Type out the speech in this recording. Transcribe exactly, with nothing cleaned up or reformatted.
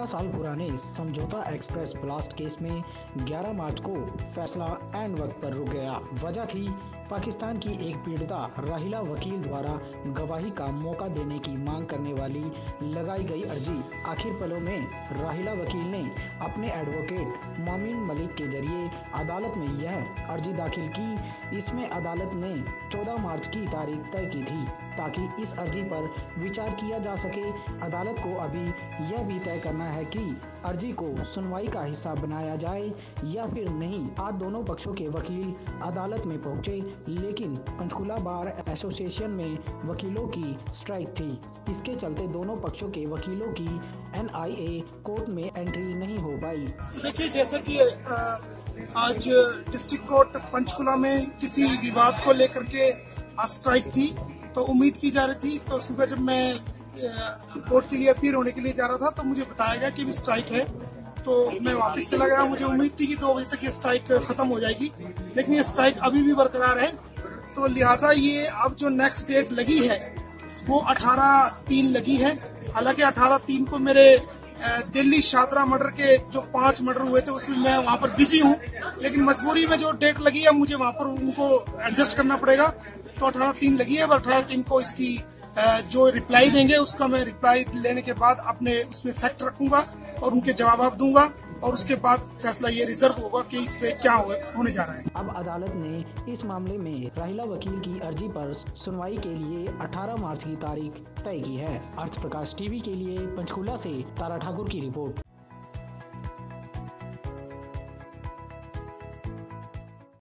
पंद्रह साल पुराने समझौता एक्सप्रेस ब्लास्ट केस में ग्यारह मार्च को फैसला एंड वक्त पर रुक गया। वजह थी पाकिस्तान की एक पीड़िता राहिला वकील द्वारा गवाही का मौका देने की मांग करने वाली लगाई गई अर्जी। आखिर पलों में राहिला वकील ने अपने एडवोकेट मोमिन मलिक के जरिए अदालत में यह अर्जी दाखिल की। इसमें अदालत ने चौदह मार्च की तारीख तय की थी ताकि इस अर्जी पर विचार किया जा सके। अदालत को अभी यह भी तय करना है कि अर्जी को सुनवाई का हिस्सा बनाया जाए या फिर नहीं। आज दोनों पक्षों के वकील अदालत में पहुंचे, लेकिन पंचकुला बार एसोसिएशन में वकीलों की स्ट्राइक थी। इसके चलते दोनों पक्षों के वकीलों की एन आई ए कोर्ट में एंट्री नहीं हो पाई। देखिए, जैसे कि आज डिस्ट्रिक्ट कोर्ट पंचकुला में किसी विवाद को लेकर के आज स्ट्राइक थी, तो उम्मीद की जा रही थी। तो सुबह जब मैं कोर्ट के लिए अपीयर होने के लिए जा रहा था तो मुझे बताया गया कि भी स्ट्राइक है, तो मैं वापस चला गया। मुझे उम्मीद थी कि दो बजे तक ये स्ट्राइक खत्म हो जाएगी, लेकिन ये स्ट्राइक अभी भी बरकरार है। तो लिहाजा ये अब जो नेक्स्ट डेट लगी है वो अठारह तीन लगी है। हालांकि अठारह तीन को मेरे दिल्ली शादरा मर्डर के जो पांच मर्डर हुए थे उसमें मैं वहां पर बिजी हूँ, लेकिन मजबूरी में जो डेट लगी है मुझे वहां पर उनको एडजस्ट करना पड़ेगा। तो अठारह तीन लगी है, अठारह तीन को इसकी जो रिप्लाई देंगे उसका मैं रिप्लाई लेने के बाद अपने उसमें फैक्ट रखूंगा और उनके जवाब दूंगा, और उसके बाद फैसला ये रिजर्व होगा कि इस पे क्या होने जा रहा है। अब अदालत ने इस मामले में राहिला वकील की अर्जी पर सुनवाई के लिए अठारह मार्च की तारीख तय की है। अर्थ प्रकाश टीवी के लिए पंचकुला से तारा ठाकुर की रिपोर्ट।